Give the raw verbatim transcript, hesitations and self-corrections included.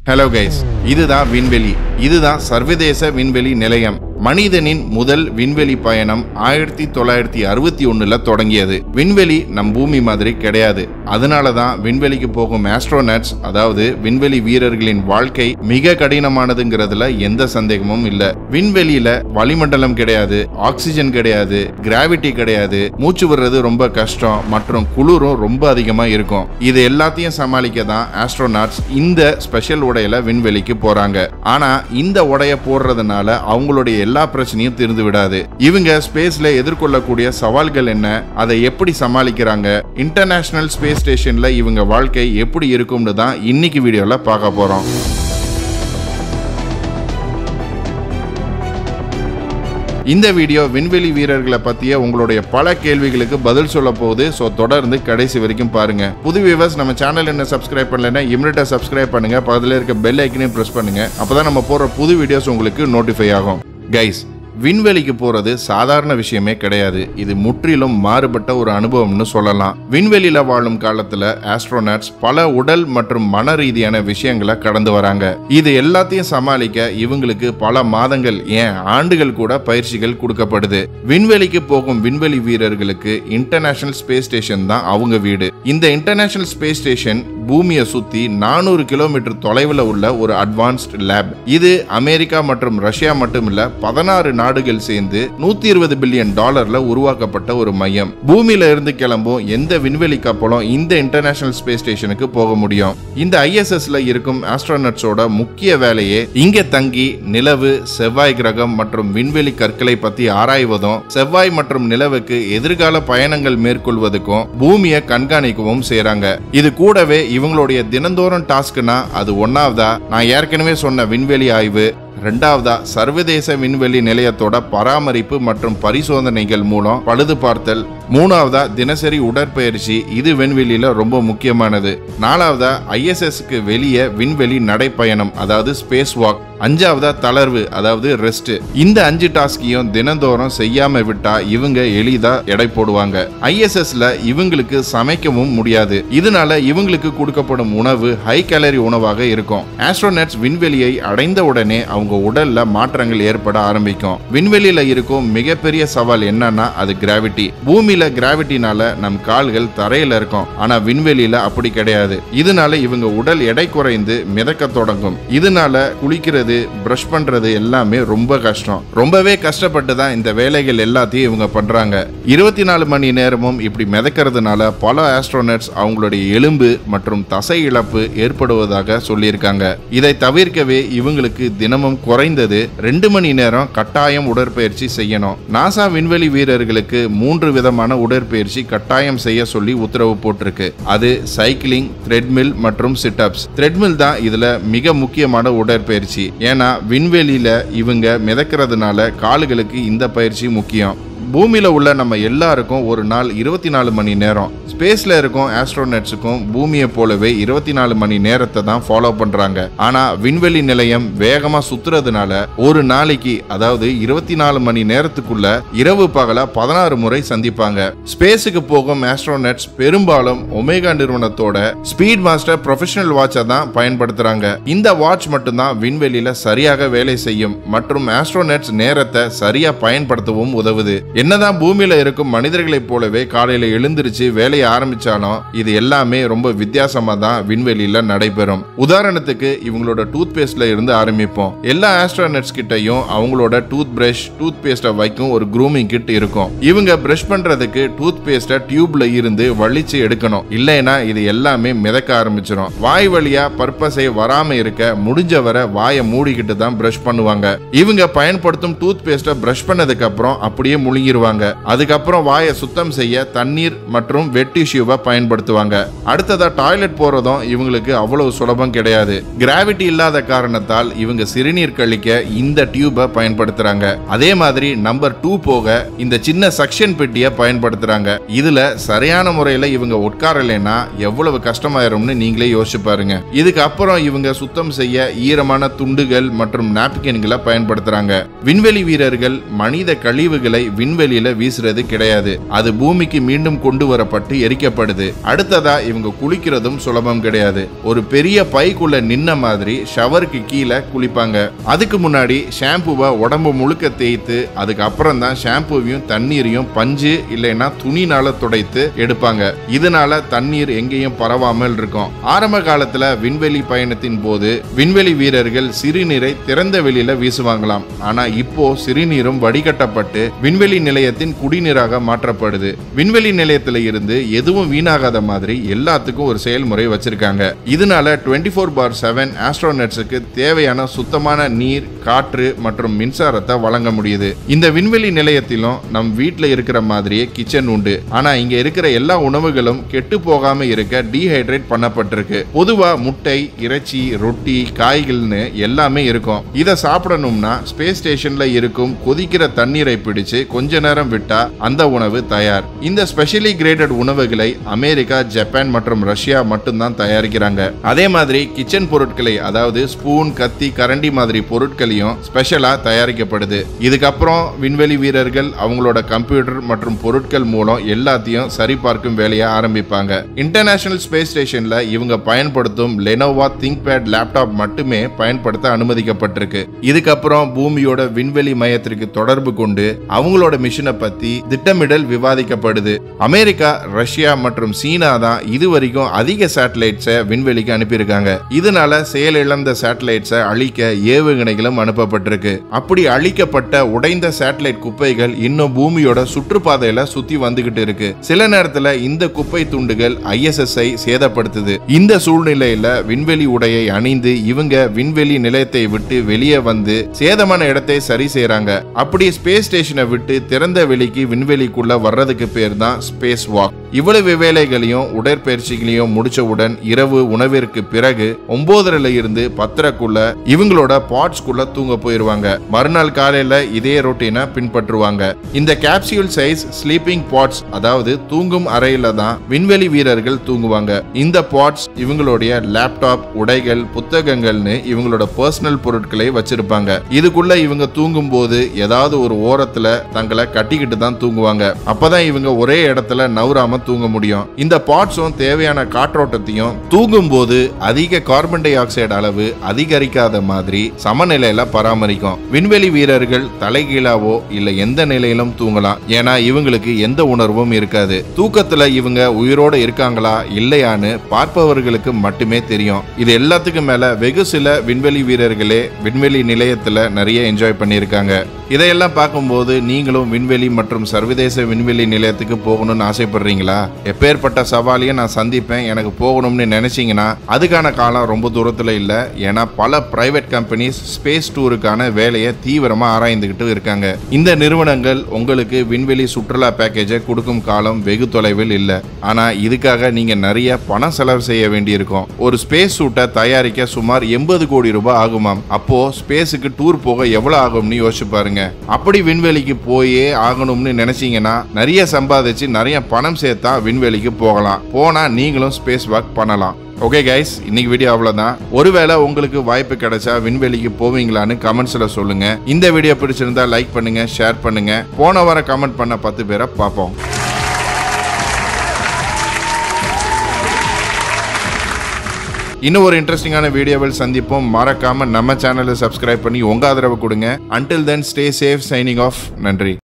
Hello guys, இதுதான் விண்வெளி. இதுதான் சர்வதேச விண்வெளி நிலையம். மனிதனின் முதல் விண்வெளி பயணம் ஆயிரத்தி தொள்ளாயிரத்தி அறுபத்தி ஒண்ணுல தொடங்கியது. விண்வெளி நம் பூமி மாதிரி கிடையாது. அதனாலதான் விண்வெளிக்கு போகும் ஆஸ்ட்ரோநாட்ஸ், அதாவது விண்வெளி வீரர்களின் வாழ்க்கை மிக கடினமானதுங்கிறதுல எந்த சந்தேகமும் இல்ல. விண்வெளியில வளிமண்டலம் கிடையாது, ஆக்சிஜன் கிடையாது, கிராவிட்டி கிடையாது, மூச்சு விடுறது ரொம்ப கஷ்டம் மற்றும் குளிரும் ரொம்ப அதிகமா இருக்கும். இது எல்லாத்தையும் சமாளிக்க தான் ஆஸ்ட்ரோநாட்ஸ் இந்த ஸ்பெஷல் உடையில விண்வெளிக்கு போறாங்க. ஆனா இந்த உடைய போடுறதுனால அவங்களுடைய எல்லா பிரச்சனையும் தீர்ந்து விடாது. இவங்க ஸ்பேஸ்ல எதிர்கொள்ளக்கூடிய சவால்கள் என்ன, அதை எப்படி சமாளிக்கிறாங்க, இன்டர்நேஷனல் ஸ்பேஸ் ஸ்டேஷன்ல இவங்க வாழ்க்கை எப்படி இருக்கும்னு தான் இன்னைக்கு வீடியோல பார்க்க போறோம். இந்த வீடியோ விண்வெளி வீரர்களை பத்திய உங்களுடைய பல கேள்விகளுக்கு பதில் சொல்ல போகுது. ஸோ தொடர்ந்து கடைசி வரைக்கும் பாருங்க. புது வியூவர்ஸ் நம்ம சேனல் என்ன சப்ஸ்கிரைப் பண்ணலன்னா இமிடியேட்டா சப்ஸ்கிரைப் பண்ணுங்க. பக்கத்துல இருக்க பெல் ஐக்கனையும் பிரஸ் பண்ணுங்க. அப்பதான் நம்ம போற புது வீடியோஸ் உங்களுக்கு நோட்டிஃபை ஆகும். கைஸ், விண்வெளிக்கு போறது சாதாரண விஷயமே கிடையாது. இது முற்றிலும் மாறுபட்ட ஒரு அனுபவம்னு சொல்லலாம். விண்வெளியில வாழும் காலத்துல ஆஸ்ட்ரோநாட்ஸ் பல உடல் மற்றும் மன ரீதியான விஷயங்களை கடந்து வராங்க. இது எல்லாத்தையும் சமாளிக்க இவங்களுக்கு பல மாதங்கள், ஏன் ஆண்டுகள் கூட பயிற்சிகள் கொடுக்கப்படுது. விண்வெளிக்கு போகும் விண்வெளி வீரர்களுக்கு இன்டர்நேஷனல் ஸ்பேஸ் ஸ்டேஷன் தான் அவங்க வீடு. இந்த இன்டர்நேஷனல் ஸ்பேஸ் ஸ்டேஷன் பூமியை சுத்தி நானூறு கிலோமீட்டர் தொலைவில் உள்ள ஒரு அட்வான்ஸ்ட் லேப். இது அமெரிக்கா மற்றும் ரஷ்யா மட்டுமில்ல, பதினாறு நாடுகள் சேர்ந்து நூத்தி இருபது பில்லியன் டாலர்ல உருவாக்கப்பட்ட ஒரு மையம். பூமியில இருந்து கிளம்பும் எந்த விண்வெளி கப்பலும் இந்த இன்டர்நேஷனல் ஸ்பேஸ் ஸ்டேஷனுக்கு போக முடியும். இந்த ஐஎஸ்எஸ்ல இருக்கும் ஆஸ்ட்ரோநாட்ஸோட முக்கிய வேலையே இங்க தங்கி நிலவு, செவ்வாய் கிரகம் மற்றும் விண்வெளி கற்களை பத்தி ஆராய்வதும், செவ்வாய் மற்றும் நிலவுக்கு எதிர்கால பயணங்கள் மேற்கொள்வதுக்கும் பூமியை கண்காணிக்கவும் செய்யறாங்க. இது கூடவே இவங்களுடைய தினந்தோறும் டாஸ்க்னா அது ஒன்னாவதா நான் ஏற்கனவே சொன்ன விண்வெளி ஆய்வு, ரெண்டாவதா சர்வதேச விண்வெளி நிலையத்தோட பராமரிப்பு மற்றும் பரிசோதனைகள் மூலம் பழுது பார்த்தல், மூணாவதா தினசரி உடற்பயிற்சி, இது விண்வெளியில ரொம்ப முக்கியமானது, நாலாவதா ஐஎஸ்எஸ்க்கு வெளியே விண்வெளி நடைப்பயணம் அதாவது ஸ்பேஸ் வாக், அஞ்சாவதா தளர்வு அதாவது ரெஸ்ட். இந்த அஞ்சு டாஸ்கையும் தினந்தோறும் செய்யாம விட்டா இவங்க எளிதா எடை போடுவாங்க. ஐஎஸ்எஸ்ல இவங்களுக்கு சமைக்கவும் முடியாது. இதனால இவங்களுக்கு கொடுக்கப்படும் உணவு ஹை கேலரி உணவாக இருக்கும். ஆஸ்ட்ரோநாட்ஸ் விண்வெளியை அடைந்த உடனே அவங்க உடல்ல மாற்றங்கள் ஏற்பட ஆரம்பிக்கும். விண்வெளியில இருக்கும் மிகப்பெரிய சவால் என்னன்னா அது கிராவிட்டி. பூமியில கிராவிட்டினால நம் கால்கள் தரையில இருக்கும். ஆனா விண்வெளியில அப்படி கிடையாது. இதனால இவங்க உடல் எடை குறைந்து மிதக்க தொடங்கும். இதனால குளிக்கிறது, பிரஷ் பண்றது எல்லாமே ரொம்ப கஷ்டம். ரொம்பவே கஷ்டப்பட்டு தான் இந்த வேலைகள் எல்லாத்தையும் இவங்க பண்றாங்க. இருபத்தி நாலு மணி நேரமும் இப்படி மிதக்கிறதுனால பல ஆஸ்ட்ரோநாட்ஸ் அவங்களுடைய எலும்பு மற்றும் தசை இழப்பு ஏற்படுவதாக சொல்லியிருக்காங்க. இதை தவிர்க்கவே இவங்களுக்கு தினமும் குறைந்தது ரெண்டு மணி நேரம் கட்டாயம் உடற்பயிற்சி செய்யணும். நாசா விண்வெளி வீரர்களுக்கு மூன்று விதமான உடற்பயிற்சி கட்டாயம் செய்ய சொல்லி உத்தரவு போட்டிருக்கு. அது சைக்கிளிங், த்ரெட்மில் மற்றும் சிட்அப்ஸ். த்ரெட்மில் தான் இதுல மிக முக்கியமான உடற்பயிற்சி. ஏன்னா விண்வெளியில இவங்க மிதக்கிறதுனால கால்களுக்கு இந்த பயிற்சி முக்கியம். பூமியில உள்ள நம்ம எல்லாருக்கும் ஒரு நாள் இருபத்தி நாலு மணி நேரம். ஸ்பேஸ்ல இருக்கும் ஆஸ்ட்ரோநாட்ஸுக்கும் பூமியை போலவே இருபத்தி நாலு மணி நேரத்தை தான் ஃபாலோ பண்றாங்க. ஆனா விண்வெளி நிலையம் வேகமா சுத்துறதுனால ஒரு நாளைக்கு, அதாவது இருபத்தி நாலு மணி நேரத்துக்குள்ள இரவு பகல பதினாறு முறை சந்திப்பாங்க. ஸ்பேஸுக்கு போகும் ஆஸ்ட்ரோநாட்ஸ் பெரும்பாலும் ஒமேகா நிறுவனத்தோட ஸ்பீட் மாஸ்டர் ப்ரொஃபஷனல் வாட்சை தான் பயன்படுத்துறாங்க. இந்த வாட்ச் மட்டும்தான் விண்வெளியில சரியாக வேலை செய்யும் மற்றும் ஆஸ்ட்ரோநாட்ஸ் நேரத்தை சரியா பயன்படுத்தவும் உதவுது. என்னதான் பூமியில இருக்கும் மனிதர்களைப் போலவே காலையில எழுந்திருச்சு வேலையை ஆரம்பிச்சாலும் இது எல்லாமே ரொம்ப வித்தியாசமா தான் விண்வெளியில நடைபெறும். உதாரணத்துக்கு இவங்களோட டூத் பேஸ்ட்ல இருந்து ஆரம்பிப்போம். எல்லா ஆஸ்ட்ரோநாட்ஸ் கிட்டையும் அவங்களோட டூத் பிரஷ், டூத் பேஸ்ட வைக்கும் ஒரு க்ரூமிங் கிட் இருக்கும். இவங்க பிரஷ் பண்றதுக்கு டூத் பேஸ்ட டியூப்ல இருந்து வலிச்சு எடுக்கணும். இல்லைன்னா இது எல்லாமே மிதக்க ஆரம்பிச்சிடும். வாய் வழியா பர்பஸை வராம இருக்க முடிஞ்ச வரை வாயை மூடிக்கிட்டு தான் பிரஷ் பண்ணுவாங்க. இவங்க பயன்படுத்தும் டூத் பேஸ்ட பிரஷ் பண்ணதுக்கு அப்புறம் அப்படியே முழுங்கிடுவாங்க. அதுக்கப்புறம் வாயை சுத்தம் செய்ய தண்ணீர் மற்றும் வெட் டிஷ்யூவை பயன்படுத்துவாங்க. அடுத்ததா டாய்லெட் போறதும் இவங்களுக்கு அவ்வளவு சுலபம் கிடையாது. கிராவிட்டி இல்லாத காரணத்தால் இவங்க சிறுநீர் கழிக்க இந்த டியூபை பயன்படுத்துறாங்க. அதே மாதிரி நம்பர் டூ போக இந்த சின்ன சக்ஷன் பெட்டியை பயன்படுத்துறாங்க. இதுல சரியான முறையில இவங்க உட்காரலைன்னா எவ்வளவு கஷ்டமாயிரும்னு நீங்களே யோசிச்சு பாருங்க. இதுக்கு அப்புறம் இவங்க சுத்தம் செய்ய ஈரமான துண்டுகள் மற்றும் நாப்கின்களை பயன்படுத்துறாங்க. விண்வெளி வீரர்கள் மனித கழிவுகளை விண்வெளி விண்வெளியில வீசுறது கிடையாது. அது பூமிக்கு மீண்டும் கொண்டு வரப்பட்டு எரிக்கப்படுது. அடுத்ததா இவங்க குளிக்கிறதும் சுலபம் கிடையாது. ஒரு பெரிய பைக்குள்ள நின்ன மாதிரி ஷவருக்கு கீழே குளிப்பாங்க. அதுக்கு முன்னாடி ஷாம்புவை உடம்பு முழுக்க தேய்த்து அதுக்கு அப்புறம் தான் ஷாம்புவையும் தண்ணீரையும் பஞ்சு இல்லைன்னா துணினால துடைத்து எடுப்பாங்க. இதனால தண்ணீர் எங்கேயும் பரவாமல் இருக்கும். ஆரம்ப காலத்துல விண்வெளி பயணத்தின் போது விண்வெளி வீரர்கள் சிறுநீரை திறந்த வெளியில வீசுவாங்களாம். ஆனா இப்போ சிறுநீரும் வடிகட்டப்பட்டு விண்வெளி நிலையத்தின் குடிநீராக மாற்றப்படுது. விண்வெளி நிலையத்தில இருந்து எதுவும் வீணாகாத மாதிரி எல்லாத்துக்கும் ஒரு செயல்முறை வச்சிருக்காங்க. இதனால டுவெண்ட்டி ஃபோர் பார் செவன் ஆஸ்ட்ரோனட்ஸுக்கு தேவையான சுத்தமான நீர், காற்று மற்றும் மின்சாரத்தை வழங்க முடியுது. இந்த விண்வெளி நிலையத்திலும் நம் வீட்டில் இருக்கிற மாதிரியே கிச்சன் உண்டு. ஆனா இங்க இருக்கிற எல்லா உணவுகளும் கெட்டு போகாம இருக்க டீஹைட்ரேட் பண்ணப்பட்டிருக்கு. பொதுவா முட்டை, இறைச்சி, ரொட்டி, காய்கள்னு எல்லாமே இருக்கும். இதை சாப்பிடணும்னா ஸ்பேஸ் ஸ்டேஷன்ல இருக்கும் கொதிக்கிற தண்ணீரை பிடிச்சு கொஞ்ச நேரம் விட்டா அந்த உணவு தயார். இந்த ஸ்பெஷலி கிரேடட் உணவுகளை அமெரிக்கா, ஜப்பான் மற்றும் ரஷ்யா மட்டும்தான் தயாரிக்கிறாங்க. அதே மாதிரி கிச்சன் பொருட்களை, அதாவது ஸ்பூன், கத்தி, கரண்டி மாதிரி பொருட்களையும் ஸ்பெஷலா தயாரிக்கப்படுது. இதுக்கப்புறம் விண்வெளி வீரர்கள் அவங்களோட கம்ப்யூட்டர் மற்றும் பொருட்கள் மூலம் எல்லாத்தையும் சரிபார்க்கும் வேலையை ஆரம்பிப்பாங்க. இன்டர்நேஷனல் ஸ்பேஸ் ஸ்டேஷன்ல இவங்க பயன்படுத்தும் லெனோவா திங்க்பேட் லேப்டாப் மட்டுமே பயன்படுத்த அனுமதிக்கப்பட்டிருக்கு. இதுக்கப்புறம் பூமியோட விண்வெளி மையத்திற்கு தொடர்பு கொண்டு அவங்களோட மிஷனை பத்தி திட்டமிடல் விவாதிக்கப்படுது. அமெரிக்கா, ரஷ்யா மற்றும் சீனா தான் இதுவரைக்கும் அதிக சேட்டலைட்ஸை விண்வெளிக்கு அனுப்பியிருக்காங்க. இதனால செயலிழந்த சேட்டலைட்ஸை அழிக்க ஏவுகணைகளும் அனுப்பப்பட்டிருக்கு. அப்படி அழிக்கப்பட்ட உடைந்த சேட்டலைட் குப்பைகள் இன்னும் பூமியோட சுற்றுப்பாதையில சுத்தி வந்துகிட்டு இருக்கு. சில நேரத்துல இந்த குப்பை துண்டுகள் ஐ எஸ் எஸ் ஐ சேதப்படுத்துது. இந்த சூழ்நிலையில விண்வெளி உடையை அணிந்து இவங்க விண்வெளி நிலையத்தை விட்டு வெளியே வந்து சேதமான இடத்தை சரி செய்யறாங்க. அப்படி ஸ்பேஸ் ஸ்டேஷனை விட்டு திறந்த வெளிக்கு விண்வெளிக்குள்ள வர்றதுக்கு பேர் தான் ஸ்பேஸ் வாக். இவ்வளவு வேலைகளையும் உடற்பயிற்சிகளையும் முடிச்சவுடன் இரவு உணவிற்கு பிறகு ஒன்பதரைல இருந்து பத்தரைக்குள்ள இவங்களோட பாட்ஸ்குள்ள தூங்க போயிருவாங்க. மறுநாள் காலையில இதே ரொட்டீனை பின்பற்றுவாங்க. இந்த கேப்சியூல் சைஸ் ஸ்லீப்பிங் பாட்ஸ், அதாவது தூங்கும் அறையில தான் விண்வெளி வீரர்கள் தூங்குவாங்க. இந்த பாட்ஸ் இவங்களுடைய லேப்டாப், உடைகள், புத்தகங்கள்னு இவங்களோட பர்சனல் பொருட்களை வச்சிருப்பாங்க. இதுக்குள்ள இவங்க தூங்கும் போது ஏதாவது ஒரு ஓரத்துல தங்களை கட்டிக்கிட்டு தான் தூங்குவாங்க. அப்பதான் இவங்க ஒரே இடத்துல நவுறாம தூங்க முடியும். இந்த பாட்ஸும் தேவையான காற்றோட்டத்தையும் தூங்கும் போது அதிக கார்பன் டை ஆக்சைடு அளவு அதிகரிக்காத மாதிரி சமநிலையில பராமரிக்கும். விண்வெளி வீரர்கள் தலைகீழாவோ இல்ல எந்த நிலையிலும் தூங்கலாம். ஏன்னா இவங்களுக்கு எந்த உணர்வும் இருக்காது. தூக்கத்துல இவங்க உயிரோட இருக்காங்களா இல்லையான்னு பார்ப்பவர்களுக்கு மட்டுமே தெரியும். இது எல்லாத்துக்கும் மேல வெகு சில விண்வெளி வீரர்களே விண்வெளி நிலையத்துல நிறைய என்ஜாய் பண்ணியிருக்காங்க. இதையெல்லாம் பார்க்கும்போது நீங்களும் விண்வெளி மற்றும் சர்வதேச விண்வெளி நிலையத்துக்கு போகணும்னு ஆசைப்படுறீங்களா? எப்பேற்பட்ட சவாலையும் நான் சந்திப்பேன், எனக்கு போகணும்னு நினைச்சீங்கன்னா அதுக்கான காலம் ரொம்ப தூரத்துல இல்ல. ஏன்னா பல பிரைவேட் கம்பெனிஸ் ஸ்பேஸ் டூருக்கான வேலையை தீவிரமா ஆராய்ந்துகிட்டு இருக்காங்க. இந்த நிறுவனங்கள் உங்களுக்கு விண்வெளி சுற்றுலா பேக்கேஜை கொடுக்கும் காலம் வெகு தொலைவில் இல்ல. ஆனா இதுக்காக நீங்க நிறைய பணம் செலவு செய்ய வேண்டியிருக்கும். ஒரு ஸ்பேஸ் சூட்டை தயாரிக்க சுமார் எண்பது கோடி ரூபாய் ஆகுமாம். அப்போ ஸ்பேஸுக்கு டூர் போக எவ்வளவு ஆகும்னு யோசிச்சு பாருங்க. அப்படி விண்வெளிக்கு போயே ஆகணும்னு நினைச்சீங்கன்னா நிறைய சம்பாதிச்சு நிறைய பணம் சேர்த்தா விண்வெளிக்கு போகலாம். போனா நீங்களும் ஸ்பேஸ் வாக் பண்ணலாம். ஓகே கைஸ், இன்னைக்கு வீடியோ அவ்வளவுதான். ஒருவேளை உங்களுக்கு வாய்ப்பு கிடைச்சா விண்வெளிக்கு போவீங்களான்னு கமெண்ட்ஸ்ல சொல்லுங்க. இந்த வீடியோ பிடிச்சிருந்தா லைக் பண்ணுங்க, ஷேர் பண்ணுங்க. போன வாரம் கமெண்ட் பண்ண பத்து பேரை பார்ப்போம். இன்னும் ஒரு இன்ட்ரெஸ்டிங்கான வீடியோவில் சந்திப்போம். மறக்காம நம்ம சேனலை சப்ஸ்கிரைப் பண்ணி உங்க ஆதரவு கொடுங்க. Until then, stay safe. Signing off. நன்றி.